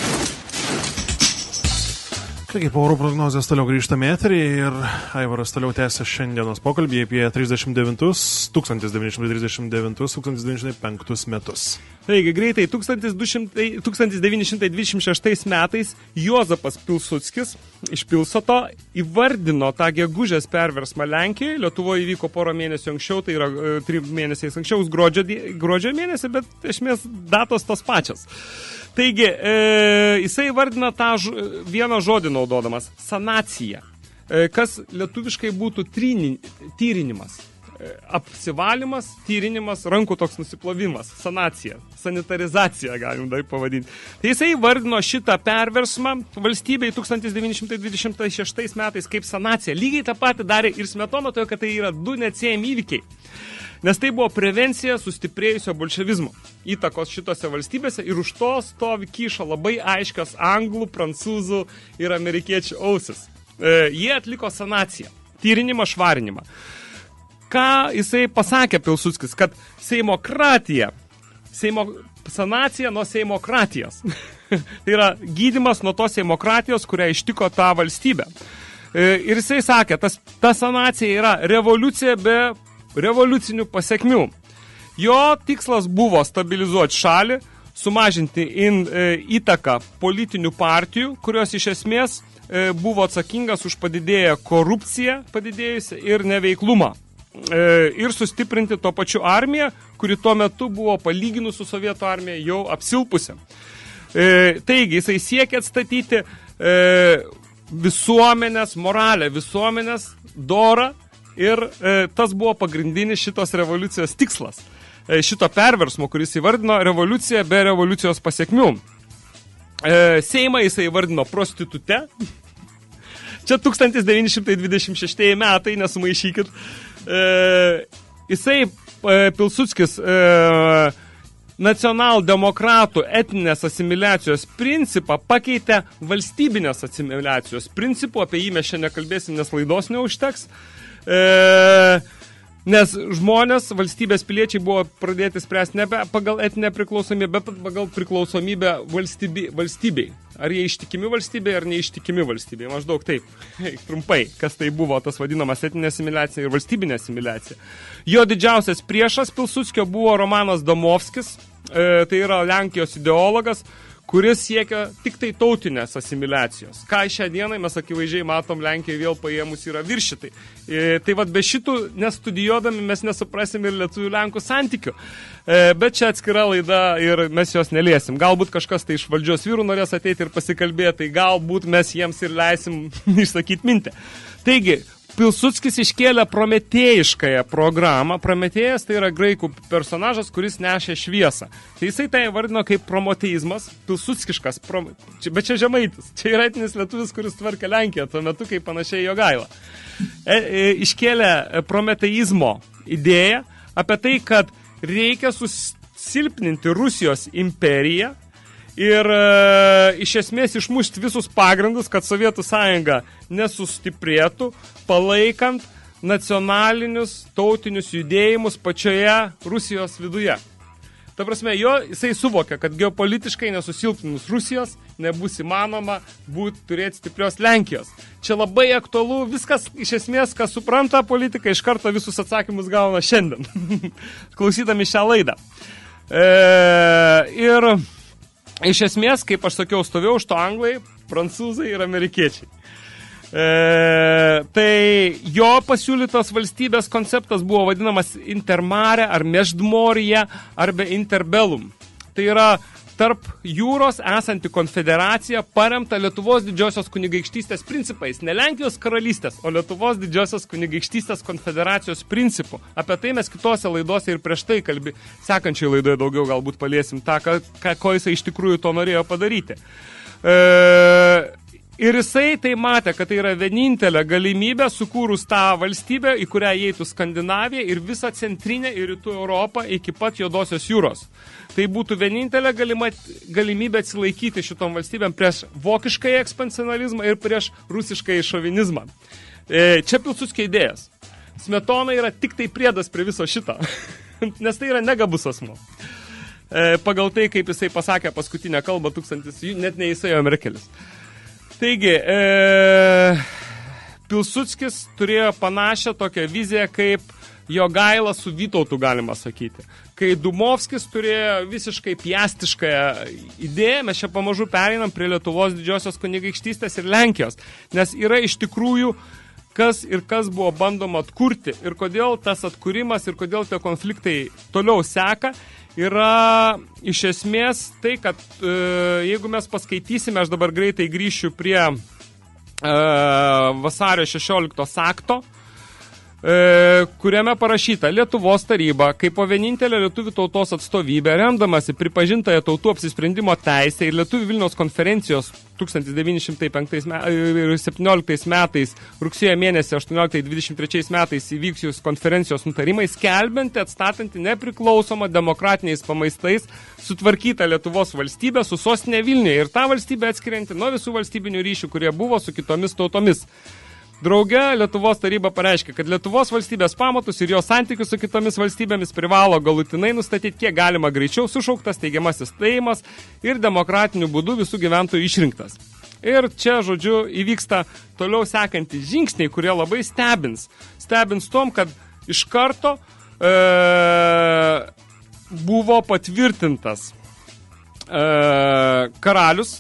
Taigi, po orų prognozės toliau grįžtame eterį ir Aivaras toliau tęsia šiandienos pokalbį apie trisdešimt devintus, tūkstantis devyni šimtai trisdešimt devintus, tūkstantis devyni šimtai penktus metus. Taigi, greitai, tūkstantis devyni šimtai dvidešimt šeštais metais Jozapas Pilsudskis iš Pilsoto įvardino tą gegužės perversmą Lenkijoje. Lietuvoje įvyko porą mėnesių anksčiau, tai yra e, trim mėnesiais anksčiau, gruodžio, gruodžio mėnesį, bet esmės datos tos pačios. Taigi, e, jisai vardina tą ž, vieną žodį naudodamas – sanacija, e, kas lietuviškai būtų trini, tyrinimas, e, apsivalymas, tyrinimas, rankų toks nusiplovimas, sanacija, sanitarizacija galim dar pavadinti. Tai jisai vardino šitą perversmą valstybei tūkstantis devyni šimtai dvidešimt šeštais metais kaip sanacija. Lygiai tą patį darė ir Smetona, tojo, kad tai yra du neatsiejami įvykiai. Nes tai buvo prevencija sustiprėjusio bolševizmo įtakos šitose valstybėse ir už to stovi kyšo labai aiškios anglų, prancūzų ir amerikiečių ausis. E, jie atliko sanaciją, tyrinimą, švarinimą. Ką jisai pasakė Pilsudskis, kad seimokratija, seimo, sanacija nuo seimokratijos. Tai yra gydymas nuo tos demokratijos, kurią ištiko tą valstybę. Ir jisai sakė, tas, ta sanacija yra revoliucija be revoliucinių pasiekmių. Jo tikslas buvo stabilizuoti šalį, sumažinti in, e, įtaką politinių partijų, kurios iš esmės e, buvo atsakingas už padidėję korupciją padidėjusią ir neveiklumą. E, ir sustiprinti to pačiu armiją, kuri tuo metu buvo palyginus su Sovietų armija jau apsilpusi. E, taigi, jisai siekia atstatyti e, visuomenės moralę, visuomenės dorą ir e, tas buvo pagrindinis šitos revoliucijos tikslas. Šito perversmo, kuris įvardino revoliuciją be revoliucijos pasiekmių. E, Seimą jisai įvardino prostitute. Čia tūkstantis devyni šimtai dvidešimt šeštieji metai, nesumaišykit. E, jisai, e, Pilsudskis, e, nacionaldemokratų etninės asimiliacijos principą pakeitė valstybinės asimiliacijos principų. Apie jį mes šiandien kalbėsim, nes laidos neužteks. E, Nes žmonės, valstybės piliečiai buvo pradėti spręsti ne pagal etinę priklausomybę, bet pagal priklausomybę valstybei, valstybei. Ar jie ištikimi valstybei, ar neištikimi valstybei. Maždaug taip, trumpai, kas tai buvo tas vadinamas etinė asimiliacija ir valstybinė asimiliacija. Jo didžiausias priešas Pilsudskio buvo Romanas Domovskis, e, tai yra Lenkijos ideologas, kuris siekia tik tai tautinės asimiliacijos. Ką šią dieną mes akivaizdžiai matom, Lenkija vėl paėmus yra viršitai. E, tai vad be šitų nestudijuodami mes nesuprasim ir lietuvių Lenkų santykių. E, bet čia atskira laida ir mes jos neliesim. Galbūt kažkas tai iš valdžios vyrų norės ateiti ir pasikalbėti, tai galbūt mes jiems ir leisim išsakyti mintį. Taigi, Pilsudskis iškėlė prometėjiškąją programą. Prometėjas tai yra graikų personažas, kuris nešė šviesą. Tai jisai tai vardino kaip promoteizmas, pilsudskiškas, prom... bet čia žemaitis. Čia yra etinis lietuvis, kuris tvarkė Lenkiją, tuo metu kaip panašiai Jogaila. E, e, iškėlė prometeizmo idėją apie tai, kad reikia susilpninti Rusijos imperiją ir e, iš esmės išmušti visus pagrindus, kad Sovietų sąjunga nesustiprėtų, palaikant nacionalinius tautinius judėjimus pačioje Rusijos viduje. Ta prasme, jo, jisai suvokia, kad geopolitiškai nesusilpninus Rusijos nebus įmanoma būt, turėti stiprios Lenkijos. Čia labai aktualu, viskas iš esmės, kas supranta politiką, iš karto visus atsakymus gauna šiandien, klausydami šią laidą. E, ir iš esmės, kaip aš sakiau, stovėjau už to anglai, prancūzai ir amerikiečiai. E, tai jo pasiūlytos valstybės konceptas buvo vadinamas intermare ar meždmorija arba interbellum. Tai yra tarp jūros esanti konfederacija paremta Lietuvos didžiosios kunigaikštystės principais. Ne Lenkijos karalystės, o Lietuvos didžiosios kunigaikštystės konfederacijos principų. Apie tai mes kitose laidose ir prieš tai kalbi, sekančiai laidoje daugiau galbūt paliesim tą, ką, ką, ko jisai iš tikrųjų to norėjo padaryti. E, ir jisai tai matė, kad tai yra vienintelė galimybė sukūrus tą valstybę, į kurią įeitų Skandinavija ir visą centrinę ir rytų Europą iki pat Juodosios jūros. Tai būtų vienintelė galima, galimybė atsilaikyti šitom valstybėm prieš vokiškai ekspansionalizmą ir prieš rusiškai šovinizmą. E, čia Pilsudskio idėjas. Smetona yra tik tai priedas prie viso šito, nes tai yra negabus asmuo. E, pagal tai, kaip jisai pasakė paskutinę kalbą tūkstantis, net ne jisai, o Merkelis. Taigi, e, Pilsudskis turėjo panašią tokią viziją, kaip Jogaila su Vytautu, galima sakyti. Kai Dumovskis turėjo visiškai piastišką idėją, mes čia pamažu pereinam prie Lietuvos didžiosios kunigaikštystės ir Lenkijos, nes yra iš tikrųjų kas ir kas buvo bandoma atkurti ir kodėl tas atkūrimas ir kodėl tie konfliktai toliau seka, yra iš esmės tai, kad e, jeigu mes paskaitysime, aš dabar greitai grįšiu prie e, vasario šešioliktos akto, E, kuriame parašyta Lietuvos taryba, kaip po vienintelė lietuvių tautos atstovybė, remdamasi pripažintąją tautų apsisprendimo teisę ir Lietuvių Vilniaus konferencijos tūkstantis devyni šimtai septynioliktais metais, rugsėjo mėnesį aštuonioliktais dvidešimt trečiais metais įvykusios konferencijos nutarimai, skelbianti, atstatanti nepriklausomą demokratiniais pamaistais sutvarkytą Lietuvos valstybę su sostinė Vilniuje ir tą valstybę atskirianti nuo visų valstybinių ryšių, kurie buvo su kitomis tautomis. Drauge Lietuvos taryba pareiškė, kad Lietuvos valstybės pamatus ir jo santykius su kitomis valstybėmis privalo galutinai nustatyti, kiek galima greičiau sušauktas teigiamasis Seimas ir demokratiniu būdu visų gyventojų išrinktas. Ir čia, žodžiu, įvyksta toliau sekantys žingsniai, kurie labai stebins. Stebins tom, kad iš karto e, buvo patvirtintas e, karalius,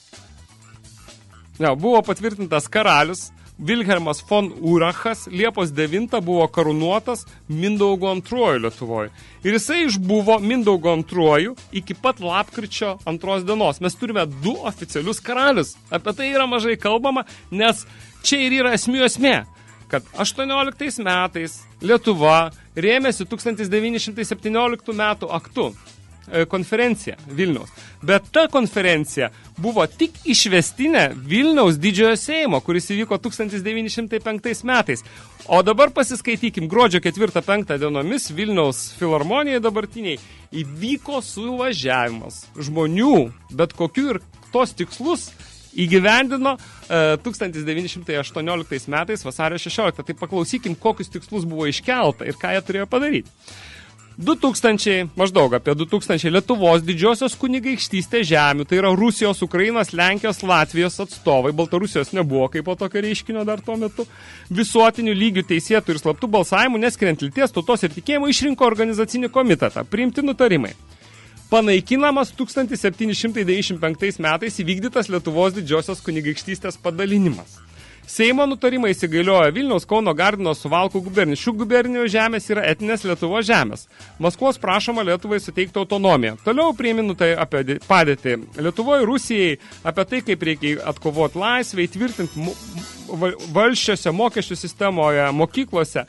ne, buvo patvirtintas karalius, Vilhelmas von Urachas Liepos devintą buvo karūnuotas Mindaugo antruoju Lietuvoje. Ir jisai išbuvo Mindaugo antruoju iki pat lapkričio antros dienos. Mes turime du oficialius karalius. Apie tai yra mažai kalbama, nes čia ir yra esmių esmė, kad aštuonioliktais metais Lietuva rėmėsi tūkstantis devyni šimtai septynioliktų metų aktu konferencija Vilniaus. Bet ta konferencija buvo tik išvestinė Vilniaus didžiojo Seimo, kuris įvyko tūkstantis devyni šimtai penktais metais. O dabar pasiskaitykim, gruodžio ketvirtą penktą dienomis Vilniaus filharmonijai dabartiniai įvyko suvažiavimas žmonių, bet kokių ir tos tikslus įgyvendino e, tūkstantis devyni šimtai aštuonioliktais metais vasario šešioliktą. Tai paklausykim, kokius tikslus buvo iškelta ir ką jie turėjo padaryti. du tūkstančiai, maždaug apie du tūkstančiai Lietuvos didžiosios kunigaikštystės žemių, tai yra Rusijos, Ukrainos, Lenkijos, Latvijos atstovai, Baltarusijos nebuvo kaip po tokio reiškinio dar tuo metu, visuotinių lygių teisėtų ir slaptų balsavimų, neskiriant lyties, tautos ir tikėjimų, išrinko organizacinį komitetą, priimti nutarimai. Panaikinamas tūkstantis septyni šimtai devyniasdešimt penktais metais įvykdytas Lietuvos didžiosios kunigaikštystės padalinimas. Seimo nutarimai įsigaliojo Vilniaus, Kauno, Gardino, Suvalkų gubernijų. Šių gubernijų žemės yra etinės Lietuvos žemės. Maskvos prašoma Lietuvai suteikti autonomiją. Toliau priiminu tai apie padėtį Lietuvoje, Rusijai, apie tai, kaip reikia atkovoti laisvę, įtvirtinti valsčiose, mokesčių sistemoje, mokyklose.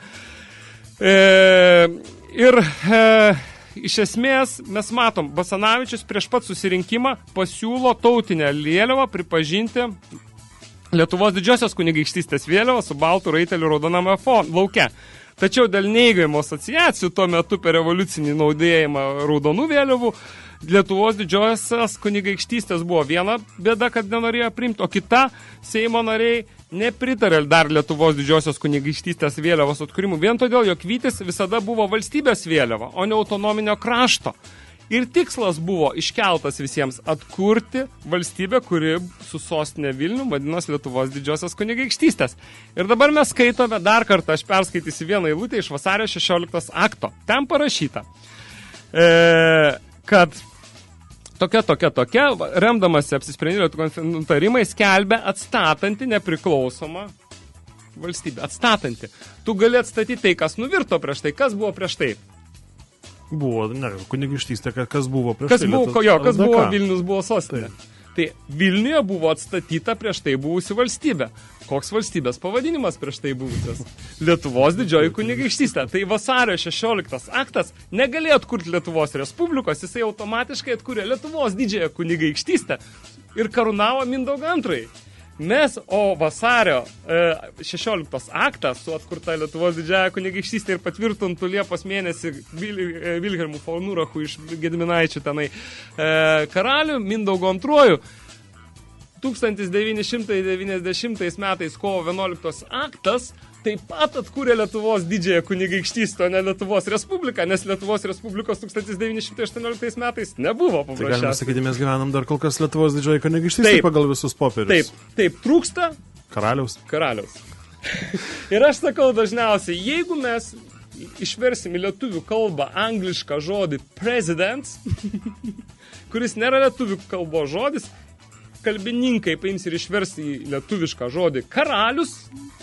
E, ir e, iš esmės mes matom, Basanavičius prieš pat susirinkimą pasiūlo tautinę vėliavą pripažinti Lietuvos didžiosios kunigaikštystės vėliava su baltų raitelių raudoname lauke. Tačiau dėl neįgavimo asociacijų tuo metu per revoliucinį naudėjimą raudonų vėliavų Lietuvos didžiosios kunigaikštystės buvo viena bėda, kad nenorėjo priimti, o kita Seimo nariai nepritarė dar Lietuvos didžiosios kunigaikštystės vėliavos atkūrimų, vien todėl, jog Vytis visada buvo valstybės vėliava, o ne autonominio krašto. Ir tikslas buvo iškeltas visiems atkurti valstybę, kuri su sostinė Vilnių vadinos Lietuvos didžiosios kunigaikštystės. Ir dabar mes skaitome dar kartą, aš perskaitysiu vieną eilutę iš vasario šešioliktos akto. Ten parašyta, e, kad tokia, tokia, tokia, remdamasi apsisprendimo nutarimai, skelbia atstatanti nepriklausomą valstybę. Atstatanti. Tu gali atstatyti tai, kas nuvirto prieš tai, kas buvo prieš tai. Buvo, ne, kunigaikštystė, kas buvo prieš kas tai. Buvo, jo, kas L D K. buvo Vilnius buvo sostinė. Tai. tai Vilniuje buvo atstatyta prieš tai buvusi valstybė. Koks valstybės pavadinimas prieš tai buvusias? Lietuvos didžioji kunigaikštystė. Tai vasario šešioliktas aktas negalėjo atkurti Lietuvos Respublikos, jisai automatiškai atkūrė Lietuvos didžiąją kunigaikštystę ir karūnavo Mindaugą antrąjį. Mes, o vasario e, šešioliktos aktą su atkurta Lietuvos didžiąją kunigaikštystę ir patvirtintų Liepos mėnesį Vil, e, Vilhelmu von Urachu iš Gediminaičių tenai e, karalių Mindaugo antruoju tūkstantis devyni šimtai devyniasdešimtais metais kovo vienuoliktos aktas taip pat atkūrė Lietuvos didžiąją kunigaikštystę, o ne Lietuvos Respubliką, nes Lietuvos Respublikos tūkstantis devyni šimtai aštuonioliktais metais nebuvo Tai galime paprasčiausiai. sakyti, mes gyvenam dar kol kas Lietuvos didžioji kunigaikštystė pagal visus popierius. Taip, taip, trūksta Karaliaus. karaliaus. Ir aš sakau dažniausiai, jeigu mes išversim į lietuvių kalbą anglišką žodį president, kuris nėra lietuvių kalbos žodis, kalbininkai paims ir išvers į lietuvišką žodį karalius,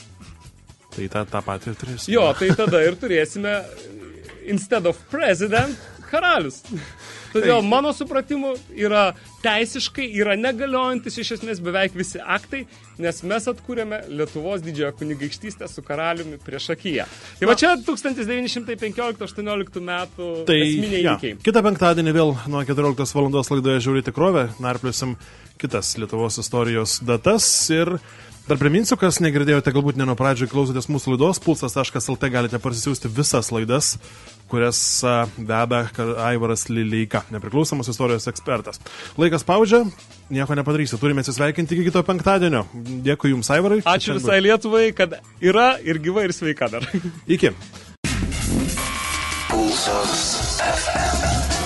Tai tą, tą patį ir turėsime. jo, tai tada ir turėsime instead of president, karalius. Todėl mano supratimu yra teisiškai, yra negaliojantis iš esmės beveik visi aktai, nes mes atkūrėme Lietuvos didžiąją kunigaikštystę su karaliumi priešakyje. Tai va čia tūkstantis devyni šimtai penkioliktų aštuonioliktų metų Tai esminiai ja, įvykiai. kitą penktadienį vėl nuo keturioliktos valandos laidoje Žiauri tikrovė, narpliusim kitas Lietuvos istorijos datas ir Dar priminsiu, kas negirdėjote, galbūt ne nuo pradžio klausotės mūsų laidos, pulsas taškas el te galite parsisiųsti visas laidas, kurias veda Aivaras Lileika, nepriklausomas istorijos ekspertas. Laikas spaudžia, nieko nepadarysi, turime atsisveikinti iki kito penktadienio. Dėkui Jums, Aivarai. Ačiū visai Lietuvai, kad yra ir gyva ir sveika dar. Iki. Pulsas ef em.